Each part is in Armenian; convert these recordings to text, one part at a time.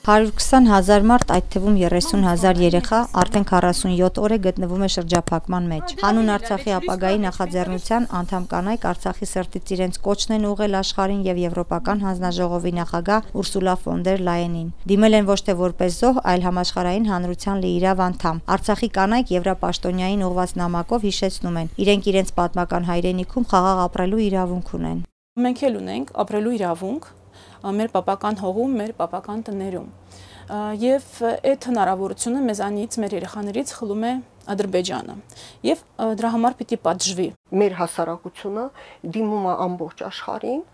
120,000 մարդ, այդ թվում 30,000 երեխա, արդեն 47 օր է գտնվում է շրջափակման մեջ։ Հանուն Արցախի ապագայի նախաձեռնության անդամ կանայք Արցախի սրտից իրենց կոչն են ուղղել աշխարհին եւ Եվրոպական հանձնաժողովի նախագահ Ուրսուլա ֆոն դեր Լայենին։ Դիմել են ոչ թե որպես զոհ, այլ համաշխարհային հանրության լիիրավ անդամ։ Արցախի կանայք Եվրապաշտոնյային ուղղված նամակով հիշեցնում են, իրենք իրենց պատմական հայրենիքում խաղաղ ապրելու իրավունք ունեն։ Մենք էլ ունենք ապրելու իրավունք մեր պապական հողում, մեր պապական տներում։ Եվ այդ հնարավորությունը մեզանից, մեր երեխաներից խլում է Ադրբեջանը։ Եվ դրա համար պիտի պատժվի։ Մեր հասարակությունը դիմում է ամբողջ աշխարհին,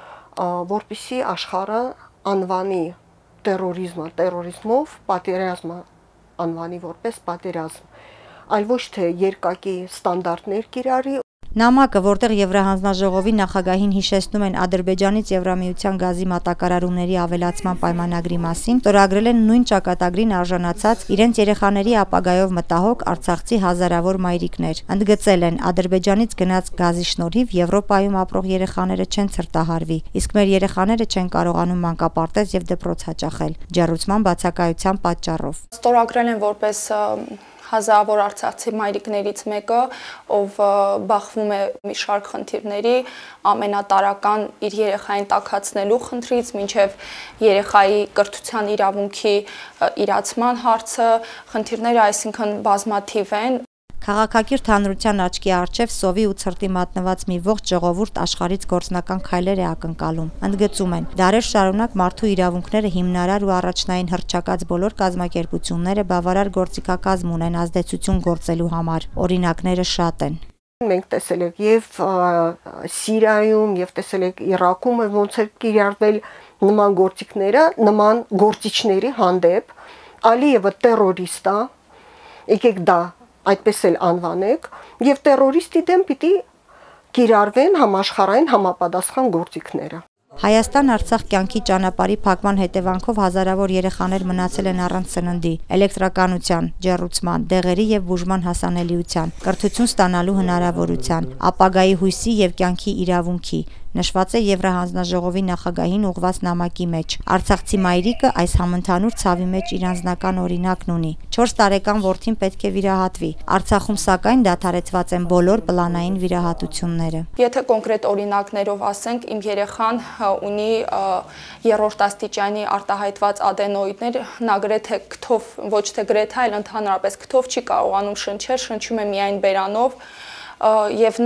որպեսզի աշխարհը անվանի տերորիզմը տերորիզմով, պատերազմը անվանի որպես պատերազմ, այլ ոչ թե երկակի ստանդարտներ կիրառի։ Նամակը, որտեղ Եվրահանձնաժողովի նախագահին հիշեցնում են Ադրբեջանից Եվրամիության գազի մատակարարումների ավելացման պայմանագրի մասին, ստորագրել են նույն ճակատագրին արժանացած իրենց երեխաների ապագայով մտահոգ արցախցի հազարավոր մայրիկներ։ Ընդգծել են, Ադրբեջանից գնաց գազի շնորհիվ Եվրոպայում ապրող երեխաները չեն ցրտահարվի, իսկ մեր երեխաները չեն կարողանում մանկապարտեզ եւ դպրոց հաճախել, ջեռուցման բացակայության պատճառով։ Ստորագրել են որպես հազարավոր արցախցի մայրիկներից մեկը, ով բախվում է մի շարք խնդիրների, ամենատարական իր երեխային տաքացնելու խնդրից, մինչև երեխայի կրթության իրավունքի իրացման հարցը, խնդիրները այսինքն բազմաթիվ են։ Քաղաքակիրթ հանրության աչքի առջև սովի ու ցրտի մատնված մի ողջ ժողովուրդ աշխարհից գործնական քայլեր է ակնկալում։ Ընդգծում են, դարեր շարունակ մարդու իրավունքները հիմնարար ու առաջնային հռչակած բոլոր կազմակերպությունները բավարար գործիքակազմ ունեն ազդեցություն գործելու համար։ Օրինակները շատ են։ Մենք տեսել ենք եւ Սիրիայում եւ տեսել ենք Իրաքում ոնց է կիրառվել նման գործիքները նման գործիչների հանդեպ, Ալիևը տերորիստ է, եկեք դա այդպես էլ անվանեք, եւ տերորիստի դեմ պիտի կիրառվեն համաշխարհային համապատասխան գործիքները։ Հայաստան-Արցախ կյանքի ճանապարհի փակման հետևանքով հազարավոր երեխաներ մնացել են առանց սննդի, էլեկտրականության, ջեռուցման, դեղերի եւ բուժման հասանելիության, կրթություն ստանալու հնարավորության, ապագայի հույսի եւ կյանքի իրավունքի, նշված է Եվրահանձնաժողովի նախագահին ուղղված նամակի մեջ։ Արցախցի մայրիկը այս համընդհանուր ցավի մեջ իր անձնական օրինակն ունի։ 4 տարեկան որդին պետք է վիրահատվի։ Արցախում սակայն դադարեցված են բոլոր պլանային վիրահատությունները։ Եթե կոնկրետ օրինակներով ասենք, իմ երեխան ունի 3-րդ աստիճանի արտահայտված ադենոիդներ, նա գրեթե քթով, ոչ թե գրեթե, այլ ընդհանրապես քթով չի կարողանում շնչել, շնչում է միայն բերանով, եւ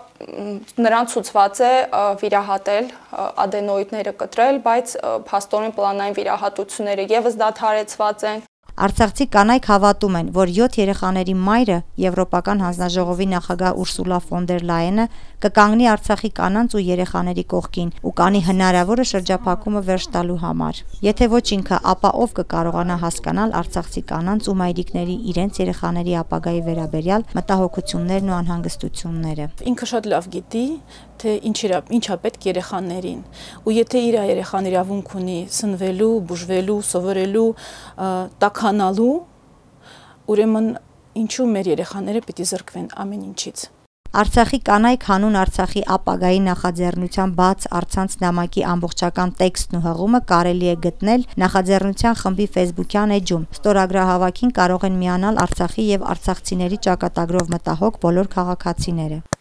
նրան ցուցված է վիրահատել, ադենոիդները կտրել, բայց փաստորեն պլանային վիրահատությունները եւս դադարեցված են։ Արցախցի կանայք հավատում են, որ 7 երեխաների մայրը, Եվրոպական հանձնաժողովի նախագահ Ուրսուլա ֆոն դեր Լայենը, կկանգնի Արցախի կանանց ու երեխաների կողքին ու կանի հնարավորը շրջափակումը վերջ տալու համար։ Եթե ոչ ինքը, ապա ով կկարողանա հասկանալ արցախցի կանանց ու մայրիկների իրենց երեխաների ապագայի վերաբերյալ մտահոգություններն ու անհանգստությունները։ Ինքը շատ լավ գիտի, թե ինչա պետք երեխաներին, ու եթե իր երեխան իրավունք ունի սնվելու, բուժվելու, սովորելու, տաքանալու, ուրեմն ինչու մեր երեխաները պիտի զրկվեն ամեն ինչից։ Արցախի կանայք հանուն Արցախի ապագայի նախաձեռնության բաց առցանց նամակի ամբողջական տեքստն ու հղումը կարելի է գտնել նախաձեռնության խմբի Facebook-յան էջում։ Ստորագրահավաքին կարող են միանալ Արցախի եւ արցախցիների ճակատագրով մտահոգ բոլոր քաղաքացիները։